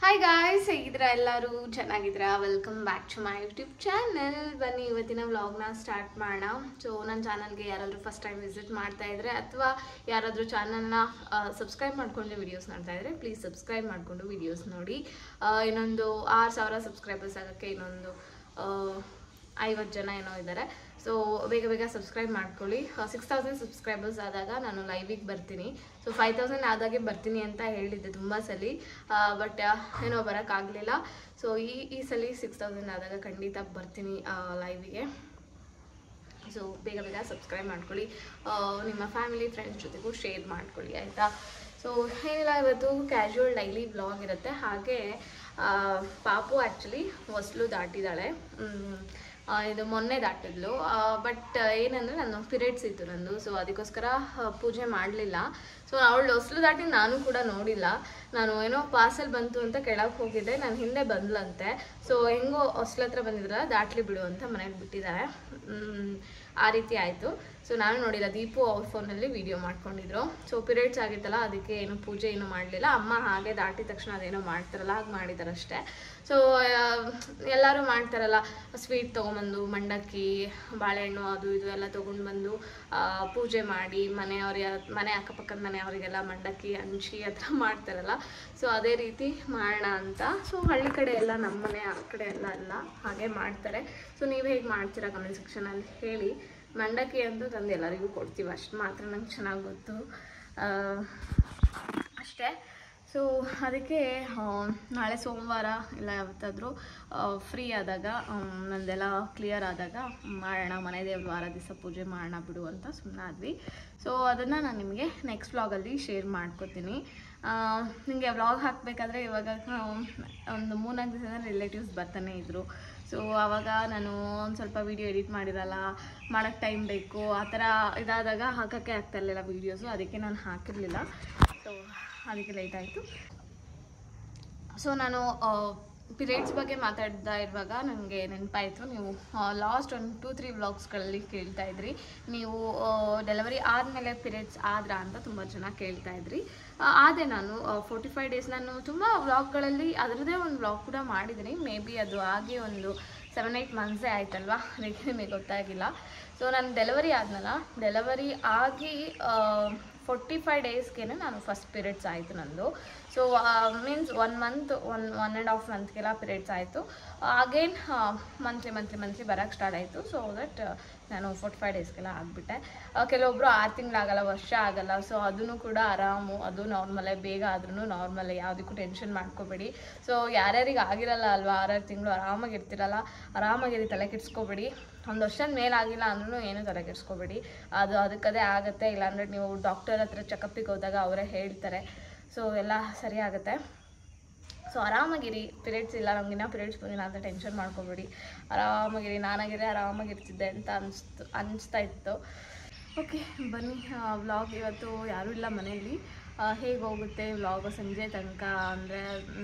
Hi guys, ಹೇಗಿದ್ದೀರಾ? ಎಲ್ಲರೂ ಚೆನ್ನಾಗಿದ್ದೀರಾ? Welcome back to my YouTube channel. ಬನ್ನಿ ಇವತ್ತಿನ ವ್ಲಾಗ್ನ ಸ್ಟಾರ್ಟ್ ಮಾಡೋಣ. ಸೊ ನನ್ನ ಚಾನಲ್ಗೆ ಯಾರಾದರೂ ಫಸ್ಟ್ ಟೈಮ್ ವಿಸಿಟ್ ಮಾಡ್ತಾ ಇದ್ರೆ ಅಥವಾ ಯಾರಾದರೂ ಚಾನಲ್ನ ಸಬ್ಸ್ಕ್ರೈಬ್ ಮಾಡ್ಕೊಂಡು ವಿಡಿಯೋಸ್ ನೋಡ್ತಾ ಇದ್ರೆ ಪ್ಲೀಸ್ ಸಬ್ಸ್ಕ್ರೈಬ್ ಮಾಡಿಕೊಂಡು ವಿಡಿಯೋಸ್ ನೋಡಿ. ಇನ್ನೊಂದು 6,000 ಸಬ್ಸ್ಕ್ರೈಬರ್ಸ್ ಆಗೋಕ್ಕೆ ಇನ್ನೊಂದು 50 ಜನ ಏನೋ ಇದ್ದಾರೆ. ಸೊ ಬೇಗ ಸಬ್ಸ್ಕ್ರೈಬ್ ಮಾಡ್ಕೊಳ್ಳಿ. 6,000 ಸಬ್ಸ್ಕ್ರೈಬರ್ಸ್ ಆದಾಗ ನಾನು ಲೈವಿಗೆ ಬರ್ತೀನಿ. ಸೊ 5,000 ಆದಾಗೆ ಬರ್ತೀನಿ ಅಂತ ಹೇಳಿದ್ದೆ ತುಂಬ ಸಲ, ಬಟ್ ಏನೋ ಬರೋಕ್ಕಾಗಲಿಲ್ಲ. ಸೊ ಈ ಸಲ 6,000 ಆದಾಗ ಖಂಡಿತ ಬರ್ತೀನಿ ಲೈವಿಗೆ. ಸೊ ಬೇಗ ಸಬ್ಸ್ಕ್ರೈಬ್ ಮಾಡ್ಕೊಳ್ಳಿ. ನಿಮ್ಮ ಫ್ಯಾಮಿಲಿ ಫ್ರೆಂಡ್ಸ್ ಜೊತೆಗೂ ಶೇರ್ ಮಾಡ್ಕೊಳ್ಳಿ, ಆಯಿತಾ? ಸೊ ಏನಿಲ್ಲ, ಇವತ್ತು ಕ್ಯಾಶುವಲ್ ಡೈಲಿ ವ್ಲಾಗ್ ಇರುತ್ತೆ. ಹಾಗೆ ಪಾಪು ಆ್ಯಕ್ಚುಲಿ ಹೊಸಲು ದಾಟಿದ್ದಾಳೆ. ಇದು ಮೊನ್ನೆ ದಾಟಿದ್ಲು. ಬಟ್ ಏನಂದರೆ ನಾನು ಪಿರಿಯಡ್ಸ್ ಇತ್ತು ನಂದು. ಸೊ ಅದಕ್ಕೋಸ್ಕರ ಪೂಜೆ ಮಾಡಲಿಲ್ಲ. ಸೊ ಅವಳು ಹೊಸಲು ದಾಟಿ ನಾನು ಕೂಡ ನೋಡಿಲ್ಲ. ನಾನು ಏನೋ ಪಾರ್ಸಲ್ ಬಂತು ಅಂತ ಕೆಳಗೆ ಹೋಗಿದ್ದೆ, ನಾನು ಹಿಂದೆ ಬಂದ್ಲಂತೆ. ಸೊ ಹೆಂಗೋ ಹೊಸ್ಲ ಹತ್ರ ಬಂದಿದ್ರಲ್ಲ, ದಾಟ್ಲಿ ಬಿಡು ಅಂತ ಮನೇಲಿ ಬಿಟ್ಟಿದ್ದಾರೆ. ಆ ರೀತಿ ಆಯಿತು. ಸೊ ನಾನು ನೋಡಿಲ್ಲ. ದೀಪು ಅವ್ರ ಫೋನಲ್ಲಿ ವೀಡಿಯೋ ಮಾಡ್ಕೊಂಡಿದ್ರು. ಸೊ ಪಿರಿಯಡ್ಸ್ ಆಗಿತ್ತಲ್ಲ, ಅದಕ್ಕೆ ಏನು ಪೂಜೆ ಏನೂ ಮಾಡಲಿಲ್ಲ. ಅಮ್ಮ ಹಾಗೆ ದಾಟಿದ ತಕ್ಷಣ ಅದೇನೋ ಮಾಡ್ತಾರಲ್ಲ, ಹಾಗೆ ಮಾಡಿದಾರಷ್ಟೇ. ಸೊ ಎಲ್ಲರೂ ಮಾಡ್ತಾರಲ್ಲ, ಸ್ವೀಟ್ ತೊಗೊಂಬಂದು ಮಂಡಕ್ಕಿ, ಬಾಳೆಹಣ್ಣು ಅದು ಇದು ಎಲ್ಲ ತೊಗೊಂಡು ಬಂದು ಪೂಜೆ ಮಾಡಿ ಮನೆ ಅಕ್ಕಪಕ್ಕದ ಮನೆಯವರಿಗೆಲ್ಲ ಮಂಡಕ್ಕಿ ಹಂಚಿ ಆ ಥರ ಮಾಡ್ತಾರಲ್ಲ. ಸೊ ಅದೇ ರೀತಿ ಮಾಡೋಣ ಅಂತ. ಸೊ ಹಳ್ಳಿ ಕಡೆ ಎಲ್ಲ, ನಮ್ಮ ಮನೆ ಆ ಕಡೆ ಎಲ್ಲ ಹಾಗೆ ಮಾಡ್ತಾರೆ. ಸೊ ನೀವು ಹೇಗೆ ಮಾಡ್ತೀರಾ ಕಮೆಂಟ್ ಸೆಕ್ಷನಲ್ಲಿ ಹೇಳಿ. ಮಂಡಕ್ಕಿ ಅಂತೂ ತಂದು ಎಲ್ಲರಿಗೂ ಕೊಡ್ತೀವಿ, ಅಷ್ಟು ಮಾತ್ರ ನಂಗೆ ಚೆನ್ನಾಗಿ ಗೊತ್ತು ಅಷ್ಟೇ. ಸೊ ಅದಕ್ಕೆ ನಾಳೆ ಸೋಮವಾರ ಇಲ್ಲ ಯಾವತ್ತಾದರೂ ಫ್ರೀ ಆದಾಗ, ನಂದೆಲ್ಲ ಕ್ಲಿಯರ್ ಆದಾಗ ಮಾಡೋಣ, ಮನೆ ದೇವ್ರ ವಾರ ದಿವಸ ಪೂಜೆ ಮಾಡೋಣ ಬಿಡು ಅಂತ ಸುಮ್ಮನಾದ್ವಿ. ಸೊ ಅದನ್ನು ನಾನು ನಿಮಗೆ ನೆಕ್ಸ್ಟ್ ವ್ಲಾಗಲ್ಲಿ ಶೇರ್ ಮಾಡ್ಕೊತೀನಿ. ನಿಮಗೆ ವ್ಲಾಗ್ ಹಾಕಬೇಕಾದ್ರೆ ಇವಾಗ ಒಂದು 3-4 ದಿವಸದ ರಿಲೇಟಿವ್ಸ್ ಬರ್ತಾನೆ ಇದ್ದರು. ಸೊ ಆವಾಗ ನಾನು ಒಂದು ಸ್ವಲ್ಪ ವೀಡಿಯೋ ಎಡಿಟ್ ಮಾಡಿರಲ್ಲ, ಮಾಡೋಕ್ಕೆ ಟೈಮ್ ಬೇಕು, ಆ ಥರ ಇದಾದಾಗ ಹಾಕೋಕ್ಕೆ ಆಗ್ತಾಯಿರಲಿಲ್ಲ ವೀಡಿಯೋಸು. ಅದಕ್ಕೆ ನಾನು ಹಾಕಿರಲಿಲ್ಲ. ಸೊ ಅದಕ್ಕೆ ಲೇಟ್ ಆಯಿತು. ಸೊ ನಾನು ಪಿರಿಯಡ್ಸ್ ಬಗ್ಗೆ ಮಾತಾಡ್ತಾ ಇರುವಾಗ ನನಗೆ ನೆನಪಾಯಿತು, ನೀವು ಲಾಸ್ಟ್ ಒಂದು 2-3 ವ್ಲಾಗ್ಸ್ಗಳಲ್ಲಿ ಕೇಳ್ತಾಯಿದ್ರಿ, ನೀವು ಡೆಲಿವರಿ ಆದಮೇಲೆ ಪಿರಿಯಡ್ಸ್ ಆದ್ರಾ ಅಂತ ತುಂಬ ಜನ ಕೇಳ್ತಾಯಿದ್ರಿ. ಆದೆ ನಾನು 45 ಡೇಸ್ ನಾನು ತುಂಬ ವ್ಲಾಗ್ಗಳಲ್ಲಿ ಅದರದ್ದೇ ಒಂದು ವ್ಲಾಗ್ ಕೂಡ ಮಾಡಿದ್ದೀನಿ. ಮೇ ಬಿ ಅದು ಆಗಿ ಒಂದು 7-8 ಮಂತ್ಸೇ ಆಯ್ತಲ್ವಾ, ಅದಕ್ಕೆ ನಿಮಗೆ ಗೊತ್ತಾಗಿಲ್ಲ. ಸೊ ನಾನು ಡೆಲಿವರಿ ಆದ್ನಲ್ಲ, ಡೆಲಿವರಿ ಆಗಿ 45 ಡೇಸ್ಗೆ ನಾನು ಫಸ್ಟ್ ಪಿರಿಯಡ್ಸ್ ಆಯಿತು ನಂದು. ಸೊ ಮೀನ್ಸ್ 1 ಮಂತ್ 1.5 ಮಂತ್ಗೆಲ್ಲ ಪಿರಿಯಡ್ಸ್ ಆಯಿತು. ಅಗೇನ್ ಮಂತ್ಲಿ ಬರೋಕ್ಕೆ ಸ್ಟಾರ್ಟ್ ಆಯಿತು. ಸೊ ದಟ್ ನಾನು 45 ಡೇಸ್ಗೆಲ್ಲ ಆಗಿಬಿಟ್ಟೆ. ಕೆಲವೊಬ್ಬರು 6 ತಿಂಗಳಾಗಲ್ಲ, ವರ್ಷ ಆಗಲ್ಲ. ಸೊ ಅದನ್ನು ಕೂಡ ಆರಾಮು, ಅದು ನಾರ್ಮಲೇ, ಬೇಗ ಆದ್ರೂ ನಾರ್ಮಲೇ, ಯಾವುದಕ್ಕೂ ಟೆನ್ಷನ್ ಮಾಡ್ಕೋಬೇಡಿ. ಸೊ ಯಾರ್ಯಾರಿಗೆ ಆಗಿರಲ್ಲ ಅಲ್ವಾ, 6 ತಿಂಗಳು ಆರಾಮಾಗಿರ್ತಿರಲ್ಲ, ಆರಾಮಾಗಿರಿ, ತಲೆ ಕೆಡಿಸ್ಕೋಬೇಡಿ. ಒಂದು ವರ್ಷದ ಮೇಲಾಗಿಲ್ಲ ಅಂದ್ರೂ ಏನೂ ತಲೆ ಕೆಡಿಸ್ಕೋಬೇಡಿ, ಅದಕ್ಕದೇ ಆಗುತ್ತೆ. ಇಲ್ಲಾಂದರೆ ನೀವು ಡಾಕ್ಟರ್ ಹತ್ರ ಚೆಕಪ್ಪಿಗೆ ಹೋದಾಗ ಅವರೇ ಹೇಳ್ತಾರೆ. ಸೊ ಎಲ್ಲ ಸರಿ ಆಗುತ್ತೆ. ಸೊ ಆರಾಮಾಗಿರಿ. ಪಿರಿಯಡ್ಸ್ ಇಲ್ಲ, ನಮಗಿನ್ನ ಪಿರಿಯಡ್ಸ್ ಬಂದಿಲ್ಲ ಅಂತ ಟೆನ್ಷನ್ ಮಾಡ್ಕೋಬೇಡಿ, ಆರಾಮಾಗಿರಿ. ನಾನಾಗಿದ್ರೆ ಆರಾಮಾಗಿರ್ತಿದ್ದೆ ಅಂತ ಅನಿಸ್ತಾ ಇತ್ತು. ಓಕೆ ಬನ್ನಿ, ವ್ಲಾಗ್ ಇವತ್ತು ಯಾರೂ ಇಲ್ಲ ಮನೆಯಲ್ಲಿ. ಹೇಗೆ ಹೋಗುತ್ತೆ ವ್ಲಾಗು ಸಂಜೆ ತನಕ, ಅಂದರೆ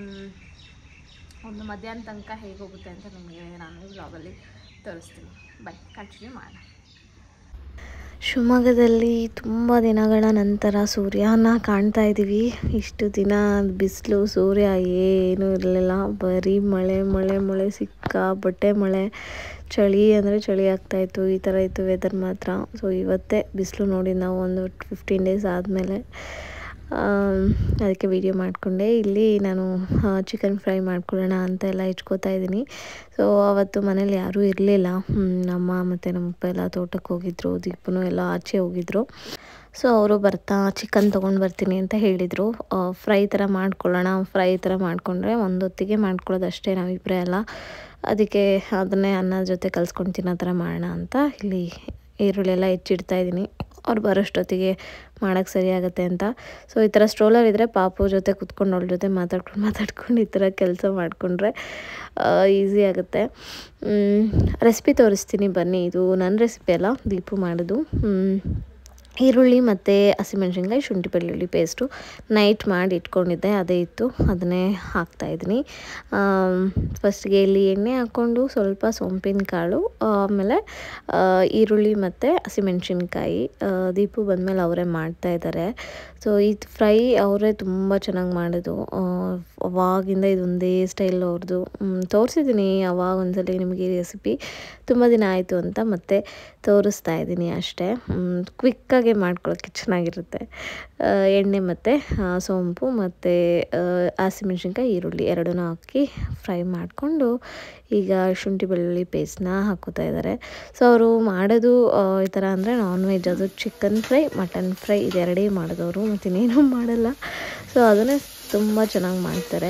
ಒಂದು ಮಧ್ಯಾಹ್ನ ತನಕ ಹೇಗೆ ಹೋಗುತ್ತೆ ಅಂತ ನಿಮಗೆ ನಾನು ವ್ಲಾಗಲ್ಲಿ ತೋರಿಸ್ತೀನಿ. ಬೈ, ಕಂಟಿನ್ಯೂ ಮಾಡೋಣ. ಶಿವಮೊಗ್ಗದಲ್ಲಿ ತುಂಬ ದಿನಗಳ ನಂತರ ಸೂರ್ಯನ ಕಾಣ್ತಾ ಇದ್ದೀವಿ. ಇಷ್ಟು ದಿನ ಬಿಸಿಲು, ಸೂರ್ಯ ಏನೂ ಇರಲಿಲ್ಲ, ಬರೀ ಮಳೆ, ಸಿಕ್ಕಾಪಟ್ಟೆ ಮಳೆ, ಚಳಿ ಅಂದರೆ ಚಳಿ ಆಗ್ತಾಯಿತ್ತು. ಈ ಥರ ಇತ್ತು ವೆದರ್ ಮಾತ್ರ. ಸೊ ಇವತ್ತೇ ಬಿಸಿಲು ನೋಡಿ ನಾವು ಒಂದು 15 ಡೇಸ್ ಆದಮೇಲೆ, ಅದಕ್ಕೆ ವಿಡಿಯೋ ಮಾಡಿಕೊಂಡೆ. ಇಲ್ಲಿ ನಾನು ಚಿಕನ್ ಫ್ರೈ ಮಾಡ್ಕೊಳ್ಳೋಣ ಅಂತ ಎಲ್ಲ ಹೆಚ್ಕೋತಾ ಇದ್ದೀನಿ. ಸೊ ಅವತ್ತು ಮನೇಲಿ ಯಾರೂ ಇರಲಿಲ್ಲ. ಅಮ್ಮ ಮತ್ತು ನಮ್ಮಪ್ಪ ಎಲ್ಲ ತೋಟಕ್ಕೆ ಹೋಗಿದ್ರು, ದೀಪನೂ ಎಲ್ಲ ಆಚೆ ಹೋಗಿದ್ರು. ಸೊ ಅವರು ಬರ್ತಾ ಚಿಕನ್ ತೊಗೊಂಡು ಬರ್ತೀನಿ ಅಂತ ಹೇಳಿದರು. ಫ್ರೈ ಥರ ಮಾಡಿಕೊಂಡ್ರೆ ಒಂದೊತ್ತಿಗೆ ಮಾಡ್ಕೊಳ್ಳೋದು ಅಷ್ಟೇ, ನಾವಿಬ್ಬರೇ ಅಲ್ಲ. ಅದಕ್ಕೆ ಅದನ್ನೇ ಅನ್ನದ ಜೊತೆ ಕಲಿಸ್ಕೊಂಡು ತಿನ್ನೋ ಥರ ಮಾಡೋಣ ಅಂತ ಇಲ್ಲಿ ಈರುಳ್ಳಿ ಎಲ್ಲ ಹೆಚ್ಚಿಡ್ತಾ ಇದ್ದೀನಿ, ಅವ್ರು ಬರೋಷ್ಟೊತ್ತಿಗೆ ಮಾಡೋಕ್ಕೆ ಸರಿ ಆಗುತ್ತೆ ಅಂತ. ಸೊ ಈ ಥರ ಸ್ಟ್ರೋಲರ್ ಇದ್ದರೆ ಪಾಪು ಜೊತೆ ಕುತ್ಕೊಂಡು ಅವಳ ಜೊತೆ ಮಾತಾಡ್ಕೊಂಡು ಈ ಥರ ಕೆಲಸ ಮಾಡಿಕೊಂಡ್ರೆ ಈಸಿ ಆಗುತ್ತೆ. ರೆಸಿಪಿ ತೋರಿಸ್ತೀನಿ ಬನ್ನಿ. ಇದು ನನ್ನ ರೆಸಿಪಿ ಅಲ್ಲ, ದೀಪು ಮಾಡೋದು. ಈರುಳ್ಳಿ ಮತ್ತು ಹಸಿಮೆಣ್ಸಿನ್ಕಾಯಿ, ಶುಂಠಿ ಬೆಳ್ಳುಳ್ಳಿ ಪೇಸ್ಟು ನೈಟ್ ಮಾಡಿ ಇಟ್ಕೊಂಡಿದ್ದೆ, ಅದೇ ಇತ್ತು, ಅದನ್ನೇ ಹಾಕ್ತಾಯಿದ್ದೀನಿ. ಫಸ್ಟ್ಗೆ ಇಲ್ಲಿ ಎಣ್ಣೆ ಹಾಕ್ಕೊಂಡು ಸ್ವಲ್ಪ ಸೊಂಪಿನ ಕಾಳು, ಆಮೇಲೆ ಈರುಳ್ಳಿ ಮತ್ತು ಹಸಿಮೆಣ್ಸಿನ್ಕಾಯಿ. ದೀಪು ಬಂದಮೇಲೆ ಅವರೇ ಮಾಡ್ತಾಯಿದ್ದಾರೆ. ಸೊ ಇದು ಫ್ರೈ ಅವರೇ ತುಂಬ ಚೆನ್ನಾಗಿ ಮಾಡೋದು. ಅವಾಗಿಂದ ಇದೊಂದೇ ಸ್ಟೈಲ್ ಅವ್ರದ್ದು. ತೋರಿಸಿದ್ದೀನಿ ಅವಾಗ ಒಂದ್ಸಲ ನಿಮಗೆ ಈ ರೆಸಿಪಿ, ತುಂಬ ದಿನ ಆಯಿತು ಅಂತ ಮತ್ತೆ ತೋರಿಸ್ತಾ ಇದ್ದೀನಿ ಅಷ್ಟೇ. ಕ್ವಿಕ್ಕಾಗೆ ಮಾಡ್ಕೊಳ್ಳೋಕ್ಕೆ ಚೆನ್ನಾಗಿರುತ್ತೆ. ಎಣ್ಣೆ ಮತ್ತು ಸೋಂಪು ಮತ್ತು ಹಸಿಮೆಣ್ಸಿನ್ಕಾಯಿ, ಈರುಳ್ಳಿ ಎರಡನ್ನೂ ಹಾಕಿ ಫ್ರೈ ಮಾಡಿಕೊಂಡು ಈಗ ಶುಂಠಿ ಬೆಳ್ಳುಳ್ಳಿ ಪೇಸ್ಟ್ನ ಹಾಕೋತಾ ಇದ್ದಾರೆ. ಸೊ ಅವರು ಮಾಡೋದು ಈ ಥರ ಅಂದರೆ ನಾನ್ ವೆಜ್, ಅದು ಚಿಕನ್ ಫ್ರೈ, ಮಟನ್ ಫ್ರೈ ಇದೆರಡೇ ಮಾಡೋದವರು, ಮತ್ತು ಇನ್ನೇನೂ ಮಾಡಲ್ಲ. ಸೊ ಅದನ್ನೇ ತುಂಬ ಚೆನ್ನಾಗಿ ಮಾಡ್ತಾರೆ.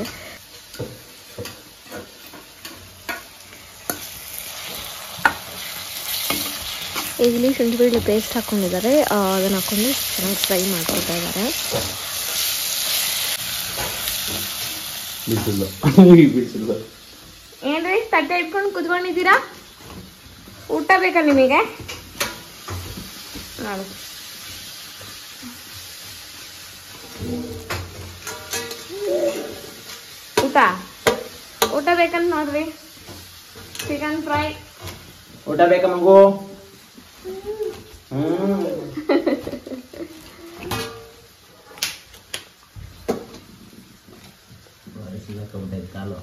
ಇಲ್ಲಿ ಶುಂಠಿ ಬೆಳ್ಳುಳ್ಳಿ ಪೇಸ್ಟ್ ಹಾಕ್ಕೊಂಡಿದ್ದಾರೆ, ಅದನ್ನು ಹಾಕ್ಕೊಂಡು ಚೆನ್ನಾಗಿ ಫ್ರೈ ಮಾಡ್ಕೊತಾ ಇದ್ದಾರೆ. ಏನ್ರಿ ತಟ್ಟೆ ಇಟ್ಕೊಂಡು ಕುತ್ಕೊಂಡಿದ್ದೀರಾ? ಊಟ ಬೇಕಾ ನಿಮಗೆ? ನೋಡು, ಊಟ ಬೇಕಂತ ನೋಡ್ರಿ. ಚಿಕನ್ ಫ್ರೈ ಊಟ ಬೇಕಾ ಮಗು? ಕಾಲು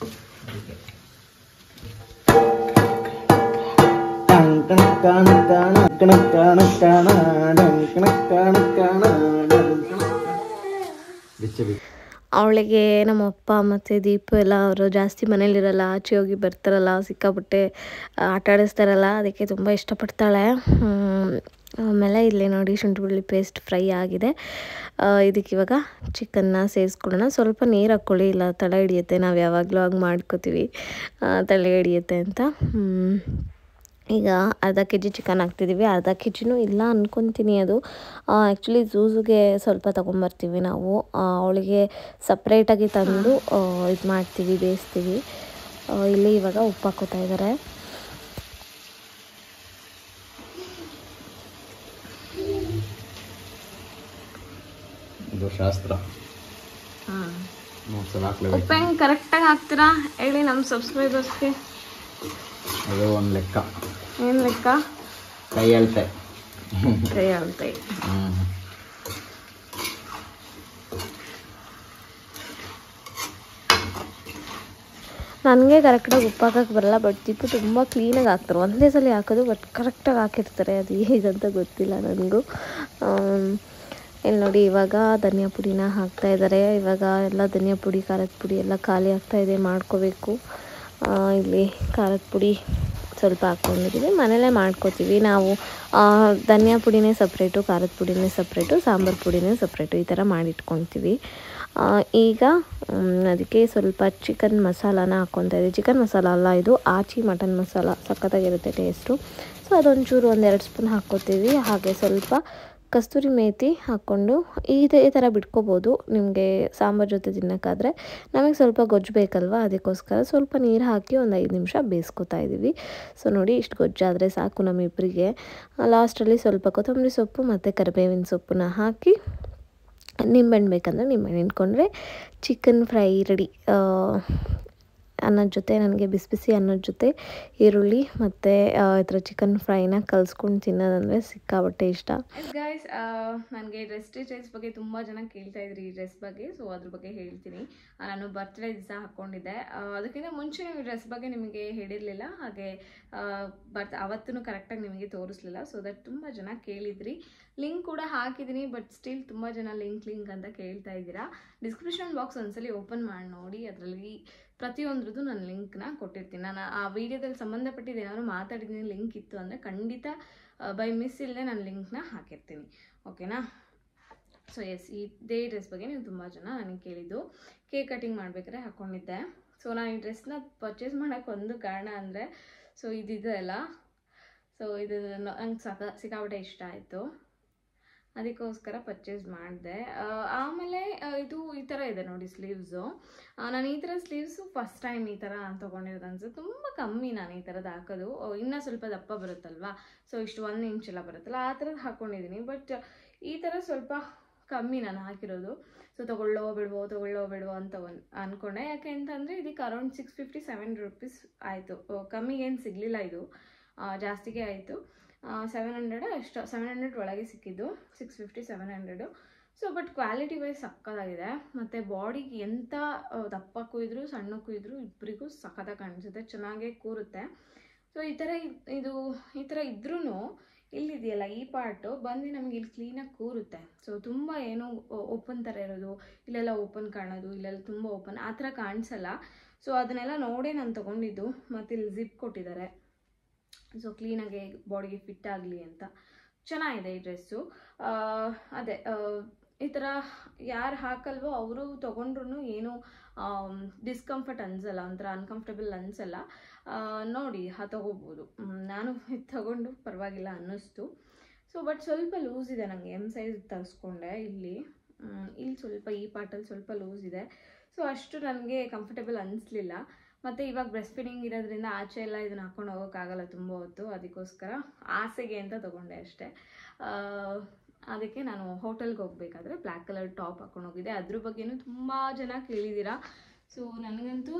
ಅವಳಿಗೆ ನಮ್ಮ ಅಪ್ಪ ಮತ್ತು ದೀಪು ಎಲ್ಲ ಅವರು ಜಾಸ್ತಿ ಮನೇಲಿರಲ್ಲ, ಆಚೆ ಹೋಗಿ ಬರ್ತಾರಲ್ಲ, ಸಿಕ್ಕಾಪಟ್ಟೆ ಆಟ ಆಡಿಸ್ತಾರಲ್ಲ, ಅದಕ್ಕೆ ತುಂಬ ಇಷ್ಟಪಡ್ತಾಳೆ. ಆಮೇಲೆ ಇಲ್ಲಿ ನೋಡಿ ಶುಂಠಿ ಬೆಳ್ಳುಳ್ಳಿ ಪೇಸ್ಟ್ ಫ್ರೈ ಆಗಿದೆ. ಇದಕ್ಕೆ ಇವಾಗ ಚಿಕನ್ನ ಸೇರಿಸ್ಕೊಳ್ಳೋಣ. ಸ್ವಲ್ಪ ನೀರು ಹಾಕ್ಕೊಳ್ಳಿ, ಇಲ್ಲ ತಳ ಹಿಡಿಯುತ್ತೆ. ನಾವು ಯಾವಾಗಲೂ ಹಾಗೆ ಮಾಡ್ಕೋತೀವಿ, ತಲೆ ಹಿಡಿಯುತ್ತೆ ಅಂತ. ಈಗ ಅರ್ಧ ಕೆ ಜಿ ಚಿಕನ್ ಹಾಕ್ತಿದ್ದೀವಿ. ಅರ್ಧ ಕೆ ಜಿನೂ ಇಲ್ಲ ಅಂದ್ಕೊತೀನಿ. ಅದು ಆ್ಯಕ್ಚುಲಿ ಝೂಝುಗೆ ಸ್ವಲ್ಪ ತೊಗೊಂಬರ್ತೀವಿ ನಾವು, ಅವಳಿಗೆ ಸಪ್ರೇಟಾಗಿ ತಂದು ಇದು ಮಾಡ್ತೀವಿ, ಬೇಯಿಸ್ತೀವಿ. ಇಲ್ಲಿ ಇವಾಗ ಉಪ್ಪು ಹಾಕೋತಾ ಇದ್ದಾರೆ. ಇದು ಶಾಸ್ತ್ರ. ಉಪ್ಪು ಹೆಂಗೆ ಕರೆಕ್ಟಾಗಿ ಹಾಕ್ತೀರಾ ಹೇಳಿ ನಮ್ಮ ಸಬ್ಸ್ಕ್ರೈಬರ್ಸ್ಗೆ? ಅದು ಒಂದು ಲೆಕ್ಕ. ಏನು ಲೆಕ್ಕ? ಕೈ ಅಳತೆ. ಕೈ ಅಳತೆ. ನನಗೆ ಕರೆಕ್ಟಾಗಿ ಉಪ್ಪು ಹಾಕೋಕ್ಕೆ ಬರಲ್ಲ, ಬಟ್ ದೀಪು ತುಂಬ ಕ್ಲೀನಾಗಿ ಹಾಕ್ತಾರೆ. ಒಂದೇ ಸಲ ಹಾಕೋದು, ಬಟ್ ಕರೆಕ್ಟಾಗಿ ಹಾಕಿರ್ತಾರೆ. ಅದು ಹೇಗಂತ ಗೊತ್ತಿಲ್ಲ ನನಗೂ. ಇಲ್ಲಿ ನೋಡಿ ಇವಾಗ ಧನಿಯಾ ಪುಡಿನ ಹಾಕ್ತಾಯಿದ್ದಾರೆ. ಇವಾಗ ಎಲ್ಲ ಧನಿಯಾ ಪುಡಿ, ಖಾರದ ಪುಡಿ ಎಲ್ಲ ಖಾಲಿ ಆಗ್ತಾಯಿದೆ, ಮಾಡ್ಕೋಬೇಕು. ಇಲ್ಲಿ ಖಾರದ ಪುಡಿ ಸ್ವಲ್ಪ ಹಾಕ್ಕೊಂಡಿದ್ದೀವಿ, ಮನೇಲೇ ಮಾಡ್ಕೋತೀವಿ ನಾವು. ಧನಿಯಾ ಪುಡಿನೇ ಸಪ್ರೇಟು, ಖಾರದ ಪುಡಿನೇ ಸಪ್ರೇಟು, ಸಾಂಬಾರು ಪುಡಿನೇ ಸಪ್ರೇಟು, ಈ ಥರ ಮಾಡಿಟ್ಕೊತೀವಿ. ಈಗ ಅದಕ್ಕೆ ಸ್ವಲ್ಪ ಚಿಕನ್ ಮಸಾಲಾನ ಹಾಕ್ಕೊತಾ ಇದ್ದೀವಿ. ಚಿಕನ್ ಮಸಾಲ ಅಲ್ಲ, ಇದು ಆಚಿ ಮಟನ್ ಮಸಾಲ, ಸಖತ್ತಾಗಿರುತ್ತೆ ಟೇಸ್ಟು. ಸೊ ಅದೊಂಚೂರು 1-2 ಸ್ಪೂನ್ ಹಾಕ್ಕೋತೀವಿ. ಹಾಗೆ ಸ್ವಲ್ಪ ಕಸ್ತೂರಿ ಮೇಥಿ ಹಾಕ್ಕೊಂಡು ಇದೇ ಥರ ಬಿಟ್ಕೋಬೋದು ನಿಮಗೆ ಸಾಂಬಾರು ಜೊತೆ ತಿನ್ನೋಕ್ಕಾದರೆ. ನಮಗೆ ಸ್ವಲ್ಪ ಗೊಜ್ಜು ಬೇಕಲ್ವ, ಅದಕ್ಕೋಸ್ಕರ ಸ್ವಲ್ಪ ನೀರು ಹಾಕಿ ಒಂದು 5 ನಿಮಿಷ ಬೇಯಿಸ್ಕೊತಾ ಇದ್ದೀವಿ. ಸೊ ನೋಡಿ, ಇಷ್ಟು ಗೊಜ್ಜಾದರೆ ಸಾಕು ನಮ್ಮಿಬ್ಬರಿಗೆ. ಲಾಸ್ಟಲ್ಲಿ ಸ್ವಲ್ಪ ಕೊತ್ತಂಬರಿ ಸೊಪ್ಪು ಮತ್ತು ಕರಿಬೇವಿನ ಸೊಪ್ಪನ್ನ ಹಾಕಿ, ನಿಂಬೆಹಣ್ಣು ಬೇಕಂದರೆ ನಿಂಬೆಹಣ್ಣು ಹಿಂಡ್ಕೊಂಡ್ರೆ ಚಿಕನ್ ಫ್ರೈ ರೆಡಿ. ಅನ್ನದ ಜೊತೆ, ನನಗೆ ಬಿಸಿ ಬಿಸಿ ಅನ್ನದ ಜೊತೆ ಈರುಳ್ಳಿ ಮತ್ತು ಈ ಥರ ಚಿಕನ್ ಫ್ರೈನ ಕಲಿಸ್ಕೊಂಡು ತಿನ್ನೋದಂದರೆ ಸಿಕ್ಕಾಬಟ್ಟೆ ಇಷ್ಟ. ಗೈಸ್, ನನಗೆ ಡ್ರೆಸ್ ಸ್ಟಿಚಸ್ ಬಗ್ಗೆ ತುಂಬ ಜನ ಕೇಳ್ತಾ ಇದ್ರಿ, ಈ ಡ್ರೆಸ್ ಬಗ್ಗೆ. ಸೊ ಅದ್ರ ಬಗ್ಗೆ ಹೇಳ್ತೀನಿ. ನಾನು ಬರ್ತ್ಡೇ ದಿವಸ ಹಾಕ್ಕೊಂಡಿದ್ದೆ. ಅದಕ್ಕಿಂತ ಮುಂಚೆ ನೀವು ಡ್ರೆಸ್ ಬಗ್ಗೆ ನಿಮಗೆ ಹೇಳಿರಲಿಲ್ಲ, ಹಾಗೆ ಅವತ್ತೂ ಕರೆಕ್ಟಾಗಿ ನಿಮಗೆ ತೋರಿಸ್ಲಿಲ್ಲ. ಸೊ ದಟ್ ತುಂಬ ಜನ ಕೇಳಿದ್ರಿ. ಲಿಂಕ್ ಕೂಡ ಹಾಕಿದ್ದೀನಿ, ಬಟ್ ಸ್ಟಿಲ್ ತುಂಬ ಜನ ಲಿಂಕ್ ಅಂತ ಕೇಳ್ತಾ ಇದ್ದೀರಾ. ಡಿಸ್ಕ್ರಿಪ್ಷನ್ ಬಾಕ್ಸ್ ಒಂದ್ಸಲಿ ಓಪನ್ ಮಾಡಿ ನೋಡಿ, ಅದರಲ್ಲಿ ಪ್ರತಿಯೊಂದ್ರದ್ದು ನಾನು ಲಿಂಕ್ನ ಕೊಟ್ಟಿರ್ತೀನಿ. ನಾನು ಆ ವಿಡಿಯೋದಲ್ಲಿ ಸಂಬಂಧಪಟ್ಟಿದ್ದು ಏನಾದರೂ ಮಾತಾಡಿದ್ದೀನಿ, ಲಿಂಕ್ ಇತ್ತು ಅಂದರೆ ಖಂಡಿತ ಬೈ ಮಿಸ್ ಇಲ್ಲದೆ ನಾನು ಲಿಂಕ್ನ ಹಾಕಿರ್ತೀನಿ. ಓಕೆನಾ? ಸೊ ಎಸ್, ಇದೇ ಡ್ರೆಸ್ ಬಗ್ಗೆ ನೀವು ತುಂಬ ಜನ ನನಗೆ ಕೇಳಿದ್ದು. ಕೇಕ್ ಕಟಿಂಗ್ ಮಾಡಬೇಕಾದ್ರೆ ಹಾಕ್ಕೊಂಡಿದ್ದೆ. ಸೊ ನಾನು ಈ ಡ್ರೆಸ್ನ ಪರ್ಚೇಸ್ ಮಾಡೋಕ್ಕೆ ಒಂದು ಕಾರಣ ಅಂದರೆ, ಸೊ ಇದಿದೆ ಅಲ್ಲ, ಸೊ ಇದು ನಂಗೆ ಸಿಕ್ಕಾಪಟ್ಟೆ ಇಷ್ಟ ಆಯಿತು, ಅದಕ್ಕೋಸ್ಕರ ಪರ್ಚೇಸ್ ಮಾಡಿದೆ. ಆಮೇಲೆ ಇದು ಈ ಥರ ಇದೆ ನೋಡಿ ಸ್ಲೀವ್ಸು. ನಾನು ಈ ಥರ ಸ್ಲೀವ್ಸು ಫಸ್ಟ್ ಟೈಮ್ ಈ ಥರ ತೊಗೊಂಡಿರೋದು ಅನ್ಸುತ್ತೆ. ತುಂಬ ಕಮ್ಮಿ ನಾನು ಈ ಥರದ್ದು ಹಾಕೋದು. ಇನ್ನೂ ಸ್ವಲ್ಪ ದಪ್ಪ ಬರುತ್ತಲ್ವ, ಸೊ ಇಷ್ಟು 1 ಇಂಚ್ ಎಲ್ಲ ಬರುತ್ತಲ್ಲ, ಆ ಥರದ್ದು ಹಾಕ್ಕೊಂಡಿದ್ದೀನಿ. ಬಟ್ ಈ ಥರ ಸ್ವಲ್ಪ ಕಮ್ಮಿ ನಾನು ಹಾಕಿರೋದು. ಸೊ ತೊಗೊಳ್ಳೋ ಬಿಡುವೋ ಅಂತ ಅಂದ್ಕೊಂಡೆ. ಯಾಕೆ ಅಂತಂದರೆ ಇದಕ್ಕೆ ಅರೌಂಡ್ 650-700 rupees ಆಯಿತು. ಕಮ್ಮಿಗೇನು ಸಿಗಲಿಲ್ಲ, ಇದು ಜಾಸ್ತಿಗೆ ಆಯಿತು. 700 ಅಷ್ಟು, 700 ಒಳಗೆ ಸಿಕ್ಕಿದ್ದು, 650-700. ಸೊ ಬಟ್ ಕ್ವಾಲಿಟಿ ವೈಸ್ ಸಕ್ಕತ್ತಾಗಿದೆ. ಮತ್ತು ಬಾಡಿಗೆ ಎಂಥ ದಪ್ಪಕ್ಕೂ ಇದ್ರೂ ಸಣ್ಣಕ್ಕೂ ಇದ್ರೂ ಇಬ್ಬರಿಗೂ ಸಖತ್ತಾಗಿ ಕಾಣಿಸುತ್ತೆ, ಚೆನ್ನಾಗೇ ಕೂರುತ್ತೆ. ಸೊ ಈ ಥರ ಇದ್ರೂ ಇಲ್ಲಿದೆಯಲ್ಲ ಈ ಪಾರ್ಟು ಬಂದು ನಮಗೆ ಇಲ್ಲಿ ಕ್ಲೀನಾಗಿ ಕೂರುತ್ತೆ. ಸೊ ತುಂಬ ಏನು ಓಪನ್ ಥರ ಇರೋದು, ಇಲ್ಲೆಲ್ಲ ಓಪನ್ ಕಾಣೋದು, ಇಲ್ಲೆಲ್ಲ ತುಂಬ ಓಪನ್ ಆ ಥರ ಕಾಣಿಸಲ್ಲ. ಸೊ ಅದನ್ನೆಲ್ಲ ನೋಡೇ ನಾನು ತೊಗೊಂಡಿದ್ದು. ಮತ್ತು ಇಲ್ಲಿ ಜಿಪ್ ಕೊಟ್ಟಿದ್ದಾರೆ, ಸೊ ಕ್ಲೀನಾಗಿ ಬಾಡಿಗೆ ಫಿಟ್ ಆಗಲಿ ಅಂತ. ಚೆನ್ನಾಗಿದೆ ಈ ಡ್ರೆಸ್ಸು. ಅದೇ ಈ ಥರ ಯಾರು ಹಾಕಲ್ವೋ ಅವರು ತೊಗೊಂಡ್ರು ಏನು ಡಿಸ್ಕಂಫರ್ಟ್ ಅನಿಸಲ್ಲ, ಒಂಥರ ಅನ್ಕಂಫರ್ಟಬಲ್ ಅನಿಸಲ್ಲ. ನೋಡಿ ತೊಗೋಬೋದು. ನಾನು ಇದು ತೊಗೊಂಡು ಪರವಾಗಿಲ್ಲ ಅನ್ನಿಸ್ತು. ಸೊ ಬಟ್ ಸ್ವಲ್ಪ ಲೂಸ್ ಇದೆ, ನನಗೆ ಎಮ್ ಸೈಜ್ ತರಿಸ್ಕೊಂಡೆ. ಇಲ್ಲಿ ಸ್ವಲ್ಪ ಈ ಪಾರ್ಟಲ್ಲಿ ಸ್ವಲ್ಪ ಲೂಸ್ ಇದೆ. ಸೊ ಅಷ್ಟು ನನಗೆ ಕಂಫರ್ಟಬಲ್ ಅನ್ನಿಸ್ಲಿಲ್ಲ. ಮತ್ತು ಇವಾಗ ಬ್ರೆಸ್ಟ್ ಫೀಡಿಂಗ್ ಇರೋದ್ರಿಂದ ಆಚೆ ಎಲ್ಲ ಇದನ್ನು ಹಾಕೊಂಡು ಹೋಗೋಕ್ಕಾಗಲ್ಲ ತುಂಬ ಹೊತ್ತು, ಅದಕ್ಕೋಸ್ಕರ ಆಸೆಗೆ ಅಂತ ತೊಗೊಂಡೆ ಅಷ್ಟೇ. ಅದಕ್ಕೆ ನಾನು ಹೋಟೆಲ್ಗೆ ಹೋಗಬೇಕಾದ್ರೆ ಬ್ಲ್ಯಾಕ್ ಕಲರ್ ಟಾಪ್ ಹಾಕೊಂಡು ಹೋಗಿದ್ದೆ. ಅದ್ರ ಬಗ್ಗೆನೂ ತುಂಬ ಜನ ಕೇಳಿದ್ದೀರಾ. ಸೊ ನನಗಂತೂ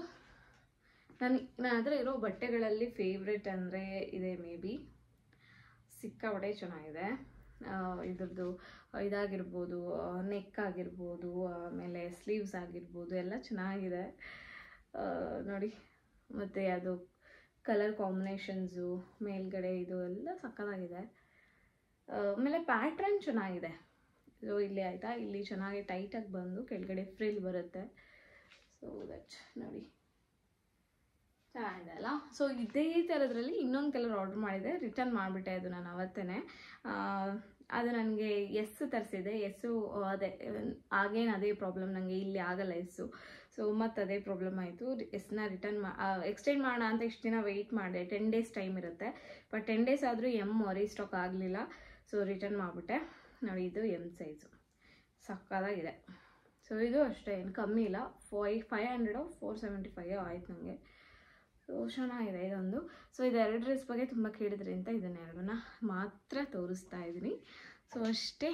ನನ್ನ ಹತ್ರ ಇರೋ ಬಟ್ಟೆಗಳಲ್ಲಿ ಫೇವ್ರೆಟ್ ಅಂದರೆ ಇದೆ ಮೇ ಬಿ. ಸಿಕ್ಕಾಪಟ್ಟೆ ಚೆನ್ನಾಗಿದೆ. ಇದ್ರದ್ದು ಇದಾಗಿರ್ಬೋದು, ನೆಕ್ ಆಗಿರ್ಬೋದು, ಆಮೇಲೆ ಸ್ಲೀವ್ಸ್ ಆಗಿರ್ಬೋದು, ಎಲ್ಲ ಚೆನ್ನಾಗಿದೆ ನೋಡಿ. ಮತ್ತು ಅದು ಕಲರ್ ಕಾಂಬಿನೇಷನ್ಸು ಮೇಲ್ಗಡೆ ಇದು ಎಲ್ಲ ಸಕ್ಕತ್ತಾಗಿದೆ. ಆಮೇಲೆ ಪ್ಯಾಟ್ರನ್ ಚೆನ್ನಾಗಿದೆ. ಸೊ ಇಲ್ಲಿ ಆಯಿತಾ, ಇಲ್ಲಿ ಚೆನ್ನಾಗಿ ಟೈಟಾಗಿ ಬಂದು ಕೆಳಗಡೆ ಫ್ರಿಲ್ ಬರುತ್ತೆ. ಸೊ ದಟ್ ನೋಡಿ ಚೆನ್ನಾಗಿದೆ ಅಲ್ಲ. ಸೊ ಇದೇ ಥರದ್ರಲ್ಲಿ ಇನ್ನೊಂದು ಕಲರ್ ಆರ್ಡ್ರ್ ಮಾಡಿದೆ, ರಿಟರ್ನ್ ಮಾಡಿಬಿಟ್ಟೆ ಅದು ನಾನು ಅವತ್ತೇ. ಅದು ನನಗೆ ತರಿಸಿದೆ. ಅದೇ ಆಗೇನು ಅದೇ ಪ್ರಾಬ್ಲಮ್, ನನಗೆ ಇಲ್ಲಿ ಆಗಲ್ಲ ಸೊ ಮತ್ತು ಅದೇ ಪ್ರಾಬ್ಲಮ್ ಆಯಿತು. ರಿಟರ್ನ್ ಎಕ್ಸ್ಟೆಂಡ್ ಮಾಡೋಣ ಅಂತ ಇಷ್ಟು ದಿನ ವೆಯ್ಟ್ ಮಾಡಿದೆ. 10 days ಟೈಮ್ ಇರುತ್ತೆ. ಬಟ್ 10 days ಆದರೂ ರೀಸ್ಟಾಕ್ ಆಗಲಿಲ್ಲ. ಸೊ ರಿಟರ್ನ್ ಮಾಡಿಬಿಟ್ಟೆ. ನೋಡಿ ಇದು ಎಮ್ ಸೈಜು ಸಕ್ಕತ್ತಾಗಿದೆ. ಸೊ ಇದು ಅಷ್ಟೇ, ಏನು ಕಮ್ಮಿ ಇಲ್ಲ. 500 475 ಆಯ್ತು ನನಗೆ. ಸೊ ಚೆನ್ನಾಗಿದೆ ಇದೊಂದು. ಸೊ ಇದೆರಡು ಡ್ರೆಸ್ ಬಗ್ಗೆ ತುಂಬ ಕೇಳಿದ್ರಿ ಅಂತ ಇದನ್ನೆರಡನ್ನ ಮಾತ್ರ ತೋರಿಸ್ತಾ ಇದ್ದೀನಿ. ಸೊ ಅಷ್ಟೇ.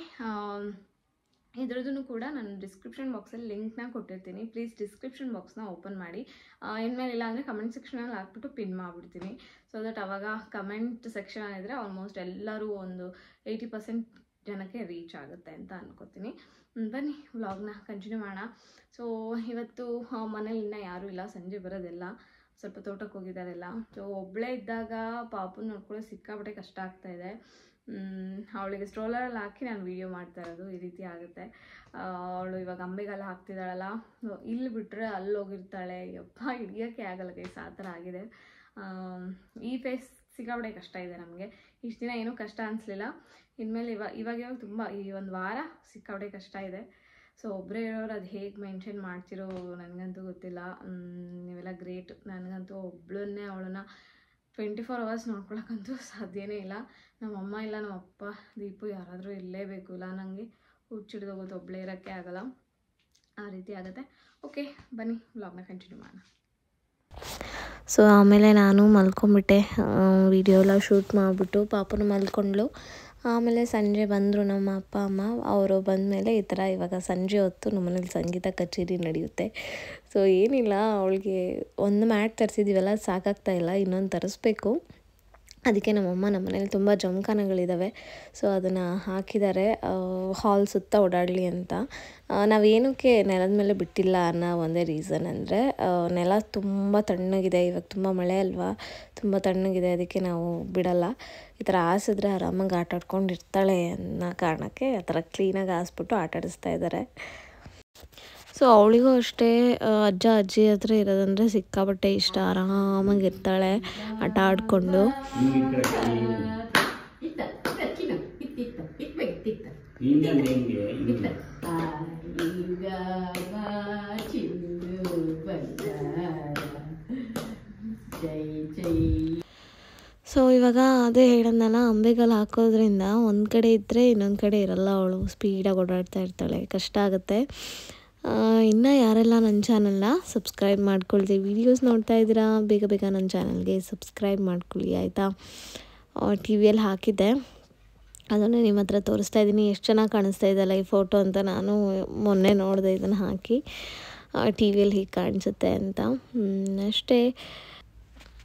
ಇದ್ರದ್ದು ಕೂಡ ನಾನು ಡಿಸ್ಕ್ರಿಪ್ಷನ್ ಬಾಕ್ಸಲ್ಲಿ ಲಿಂಕ್ನ ಕೊಟ್ಟಿರ್ತೀನಿ. ಪ್ಲೀಸ್ ಡಿಸ್ಕ್ರಿಪ್ಷನ್ ಬಾಕ್ಸ್ನ ಓಪನ್ ಮಾಡಿ. ಇನ್ಮೇಲೆ ಇಲ್ಲ ಅಂದರೆ ಕಮೆಂಟ್ ಸೆಕ್ಷನಲ್ಲಿ ಹಾಕ್ಬಿಟ್ಟು ಪಿನ್ ಮಾಡಿಬಿಡ್ತೀನಿ. ಸೊ ದಟ್ ಅವಾಗ ಕಮೆಂಟ್ ಸೆಕ್ಷನ್ ಇದ್ದರೆ ಆಲ್ಮೋಸ್ಟ್ ಎಲ್ಲರೂ ಒಂದು 80% ಜನಕ್ಕೆ ರೀಚ್ ಆಗುತ್ತೆ ಅಂತ ಅನ್ಕೋತೀನಿ. ಬನ್ನಿ ವ್ಲಾಗ್ನ ಕಂಟಿನ್ಯೂ ಮಾಡೋಣ. ಸೊ ಇವತ್ತು ಮನೇಲಿ ಇನ್ನೂ ಯಾರೂ ಇಲ್ಲ, ಸಂಜೆ ಬರೋದೆಲ್ಲ, ಸ್ವಲ್ಪ ತೋಟಕ್ಕೆ ಹೋಗಿದ್ದಾರೆಲ್ಲ. ಸೊ ಒಬ್ಬಳೇ ಇದ್ದಾಗ ಪಾಪನ ನೋಡ್ಕೊಳ್ಳೋ ಸಿಕ್ಕಾಪಟ್ಟೆ ಕಷ್ಟ ಆಗ್ತಾಯಿದೆ. ಅವಳಿಗೆ ಸ್ಟ್ರೋಲರಲ್ಲಿ ಹಾಕಿ ನಾನು ವೀಡಿಯೋ ಮಾಡ್ತಾ ಇರೋದು ಈ ರೀತಿ ಆಗುತ್ತೆ. ಅವಳು ಇವಾಗ ಅಂಬೆಗೆಲ್ಲ ಹಾಕ್ತಿದ್ದಾಳಲ್ಲ, ಇಲ್ಲಿ ಬಿಟ್ಟರೆ ಅಲ್ಲಿ ಹೋಗಿರ್ತಾಳೆ. ಯಪ್ಪ ಹಿಡಿಯೋಕ್ಕೆ ಆಗಲ್ಲ ಗೈಸ್, ಆ ಥರ ಆಗಿದೆ. ಈ ಫೇಸ್ ಸಿಕ್ಕಾಪಟ್ಟೆ ಕಷ್ಟ ಇದೆ ನಮಗೆ. ಇಷ್ಟು ದಿನ ಏನೂ ಕಷ್ಟ ಅನಿಸ್ಲಿಲ್ಲ. ಇನ್ಮೇಲೆ ಇವಾಗ ತುಂಬ ಈ ಒಂದು ವಾರ ಸಿಕ್ಕಾಪಟ್ಟೆ ಕಷ್ಟ ಇದೆ. ಸೊ ಒಬ್ಬರೇ ಇರೋರು ಅದು ಹೇಗೆ ಮೇಂಟೈನ್ ಮಾಡ್ತಿರೋ ನನಗಂತೂ ಗೊತ್ತಿಲ್ಲ. ನೀವೆಲ್ಲ ಗ್ರೇಟ್. ನನಗಂತೂ ಒಬ್ಬಳನ್ನೇ ಅವಳನ್ನು 24 hours ನೋಡ್ಕೊಳಕ್ಕಂತೂ ಸಾಧ್ಯನೇ ಇಲ್ಲ. ನಮ್ಮಮ್ಮ ಇಲ್ಲ ನಮ್ಮಪ್ಪ ದೀಪು ಯಾರಾದರೂ ಇರಲೇಬೇಕು, ಇಲ್ಲ ನನಗೆ ಹುಚ್ಚಿಡ್ದೋಗುತ್ತೆ, ಒಬ್ಬಳೇ ಇರೋಕ್ಕೆ ಆಗಲ್ಲ, ಆ ರೀತಿ ಆಗುತ್ತೆ. ಓಕೆ ಬನ್ನಿ ವ್ಲಾಗ್ನ ಕಂಟಿನ್ಯೂ ಮಾಡೋಣ. ಸೊ ಆಮೇಲೆ ನಾನು ಮಲ್ಕೊಂಬಿಟ್ಟೆ. ವಿಡಿಯೋ ಎಲ್ಲ ಶೂಟ್ ಮಾಡಿಬಿಟ್ಟು ಪಾಪನು ಮಲ್ಕೊಂಡ್ಳು. ಆಮೇಲೆ ಸಂಜೆ ಬಂದರು ನಮ್ಮ ಅಪ್ಪ ಅಮ್ಮ. ಅವರು ಬಂದಮೇಲೆ ಈ ಥರ ಇವಾಗ ಸಂಜೆ ಹೊತ್ತು ನಮ್ಮನೇಲಿ ಸಂಗೀತ ಕಚೇರಿ ನಡೆಯುತ್ತೆ. ಸೊ ಏನಿಲ್ಲ, ಅವಳಿಗೆ ಒಂದು ಮ್ಯಾಟ್ ತರಿಸಿದ್ದೀವಲ್ಲ ಸಾಕಾಗ್ತಾಯಿಲ್ಲ, ಇನ್ನೊಂದು ತರಿಸ್ಬೇಕು. ಅದಕ್ಕೆ ನಮ್ಮಮ್ಮ ನಮ್ಮ ಮನೇಲಿ ತುಂಬ ಜಮಖಾನಗಳಿದ್ದಾವೆ. ಸೊ ಅದನ್ನು ಹಾಕಿದ್ದಾರೆ ಹಾಲ್ ಸುತ್ತ ಓಡಾಡಲಿ ಅಂತ. ನಾವೇನಕ್ಕೆ ನೆಲದ ಮೇಲೆ ಬಿಟ್ಟಿಲ್ಲ ಅನ್ನೋ ಒಂದೇ ರೀಸನ್ ಅಂದರೆ ನೆಲ ತುಂಬ ತಣ್ಣಗಿದೆ. ಇವಾಗ ತುಂಬ ಮಳೆ ಅಲ್ವಾ, ತುಂಬ ತಣ್ಣಗಿದೆ. ಅದಕ್ಕೆ ನಾವು ಬಿಡಲ್ಲ. ಈ ಥರ ಹಾಸಿದ್ರೆ ಆರಾಮಾಗಿ ಆಟ ಆಡ್ಕೊಂಡಿರ್ತಾಳೆ ಅನ್ನೋ ಕಾರಣಕ್ಕೆ ಆ ಥರ ಕ್ಲೀನಾಗಿ ಹಾಸ್ಬಿಟ್ಟು ಆಟ ಆಡಿಸ್ತಾ ಇದ್ದಾರೆ. ಸೊ ಅವಳಿಗೂ ಅಷ್ಟೇ ಅಜ್ಜ ಅಜ್ಜಿ ಹತ್ರ ಇರೋದಂದರೆ ಸಿಕ್ಕಾಪಟ್ಟೆ ಇಷ್ಟ. ಆರಾಮಾಗಿರ್ತಾಳೆ ಆಟ ಆಡಿಕೊಂಡು. ಸೊ ಇವಾಗ ಅದೇ ಹೇಳೋದಲ್ಲ, ಅಂಬೆಗಾಲು ಹಾಕೋದ್ರಿಂದ ಒಂದು ಕಡೆ ಇದ್ದರೆ ಇನ್ನೊಂದು ಕಡೆ ಇರಲ್ಲ. ಅವಳು ಸ್ಪೀಡಾಗಿ ಓಡಾಡ್ತಾ ಇರ್ತಾಳೆ, ಕಷ್ಟ ಆಗುತ್ತೆ. ಇನ್ನೂ ಯಾರೆಲ್ಲ ನನ್ನ ಚಾನಲ್ನ ಸಬ್ಸ್ಕ್ರೈಬ್ ಮಾಡ್ಕೊಳ್ತೀವಿ, ವೀಡಿಯೋಸ್ ನೋಡ್ತಾ ಇದ್ದೀರಾ, ಬೇಗ ಬೇಗ ನನ್ನ ಚಾನಲ್ಗೆ ಸಬ್ಸ್ಕ್ರೈಬ್ ಮಾಡ್ಕೊಳ್ಳಿ ಆಯಿತಾ. ಟಿ ವಿಯಲ್ಲಿ ಹಾಕಿದ್ದೆ, ಅದನ್ನು ನಿಮ್ಮ ಹತ್ರ ತೋರಿಸ್ತಾ ಇದ್ದೀನಿ. ಎಷ್ಟು ಚೆನ್ನಾಗಿ ಕಾಣಿಸ್ತಾ ಇದೆಯಲ್ಲ ಈ ಫೋಟೋ ಅಂತ. ನಾನು ಮೊನ್ನೆ ನೋಡಿದೆ ಇದನ್ನು ಹಾಕಿ ಟಿ ವಿಯಲ್ಲಿ ಹೀಗೆ ಕಾಣಿಸುತ್ತೆ ಅಂತ. ಅಷ್ಟೇ.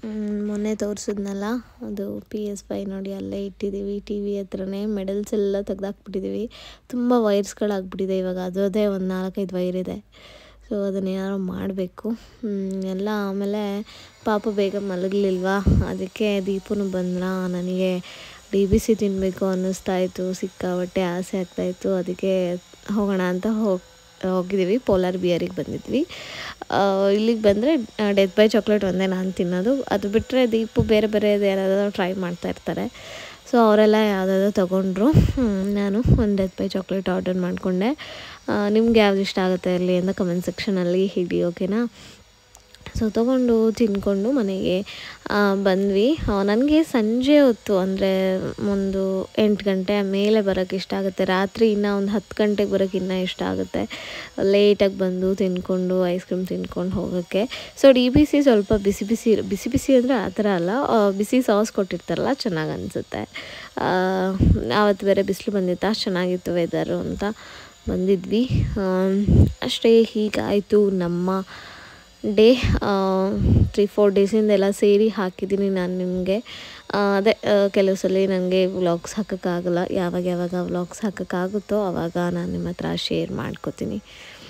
ಮೊನ್ನೆ ತೋರಿಸಿದ್ನಲ್ಲ ಅದು PS5 ನೋಡಿ ಅಲ್ಲೇ ಇಟ್ಟಿದ್ದೀವಿ. ಟಿ ವಿ ಹತ್ರನೇ ಮೆಡಲ್ಸ್ ಎಲ್ಲ ತೆಗ್ದಾಕ್ಬಿಟ್ಟಿದ್ದೀವಿ. ತುಂಬ ವೈರ್ಸ್ಗಳಾಗ್ಬಿಟ್ಟಿದೆ ಇವಾಗ. ಅದೇ ಒಂದು 4-5 ವೈರ್ ಇದೆ. ಸೊ ಅದನ್ನೇನಾದ್ರು ಮಾಡಬೇಕು ಎಲ್ಲ. ಆಮೇಲೆ ಪಾಪು ಬೇಗ ಮಲಗಲಿಲ್ವಾ, ಅದಕ್ಕೆ ದೀಪನು ಬಂದ್ರ. ನನಗೆ DBC ತಿನ್ನಬೇಕು ಅನ್ನಿಸ್ತಾಯಿತ್ತು, ಸಿಕ್ಕಾಪಟ್ಟೆ ಆಸೆ ಆಗ್ತಾಯಿತ್ತು. ಅದಕ್ಕೆ ಹೋಗೋಣ ಅಂತ ಹೋಗಿದ್ದೀವಿ. ಪೋಲಾರ್ ಬಿಯರಿಗೆ ಬಂದಿದ್ವಿ. ಇಲ್ಲಿಗೆ ಬಂದರೆ ಡೆತ್ ಬೈ ಚಾಕ್ಲೇಟ್ ಒಂದೇ ನಾನು ತಿನ್ನೋದು. ಅದು ಬಿಟ್ಟರೆ ದೀಪು ಬೇರೆ ಬೇರೆದು ಏನಾದರೂ ಟ್ರೈ ಮಾಡ್ತಾಯಿರ್ತಾರೆ. ಸೊ ಅವರೆಲ್ಲ ಯಾವುದಾದ್ರು ತೊಗೊಂಡ್ರು. ನಾನು ಒಂದು ಡೆತ್ ಬೈ ಚಾಕ್ಲೇಟ್ ಆರ್ಡರ್ ಮಾಡಿಕೊಂಡೆ. ನಿಮ್ಗೆ ಯಾವ್ದು ಇಷ್ಟ ಆಗುತ್ತೆ ಅಲ್ಲಿ ಅಂತ ಕಮೆಂಟ್ ಸೆಕ್ಷನಲ್ಲಿ ಹೇಳಿ, ಓಕೆನಾ? ಸೊ ತೊಗೊಂಡು ತಿಂದ್ಕೊಂಡು ಮನೆಗೆ ಬಂದ್ವಿ. ನನಗೆ ಸಂಜೆ ಹೊತ್ತು ಅಂದರೆ ಒಂದು 8 ಗಂಟೆ ಮೇಲೆ ಬರೋಕ್ಕೆ ಇಷ್ಟ ಆಗುತ್ತೆ. ರಾತ್ರಿ ಇನ್ನೂ ಒಂದು 10 ಗಂಟೆಗೆ ಬರೋಕ್ಕೆ ಇನ್ನೂ ಇಷ್ಟ ಆಗುತ್ತೆ. ಲೇಟಾಗಿ ಬಂದು ತಿಂದ್ಕೊಂಡು ಐಸ್ ಕ್ರೀಮ್ ತಿಂದ್ಕೊಂಡು ಹೋಗೋಕ್ಕೆ. ಸೊ DBC ಸ್ವಲ್ಪ ಬಿಸಿ ಬಿಸಿ ಅಂದರೆ ಆ ಥರ ಅಲ್ಲ, ಬಿಸಿ ಸಾಸ್ ಕೊಟ್ಟಿರ್ತಾರಲ್ಲ, ಚೆನ್ನಾಗಿ ಅನಿಸುತ್ತೆ. ಆವತ್ತು ಬೇರೆ ಬಿಸಿಲು ಬಂದಿತ್ತು, ಅಷ್ಟು ಚೆನ್ನಾಗಿತ್ತು ವೆದರು ಅಂತ ಬಂದಿದ್ವಿ. ಅಷ್ಟೇ, ಹೀಗಾಯಿತು ನಮ್ಮ ಡೇ. 3-4 ಡೇಸಿಂದೆಲ್ಲ ಸೇರಿ ಹಾಕಿದ್ದೀನಿ ನಾನು ನಿಮಗೆ. ಅದೇ ಕೆಲವು ಸಲ ನನಗೆ ವ್ಲಾಗ್ಸ್ ಹಾಕೋಕ್ಕಾಗಲ್ಲ. ಯಾವಾಗ ವ್ಲಾಗ್ಸ್ ಹಾಕೋಕ್ಕಾಗುತ್ತೋ ಆವಾಗ ನಾನು ನಿಮ್ಮ ಹತ್ರ ಶೇರ್ ಮಾಡ್ಕೋತೀನಿ.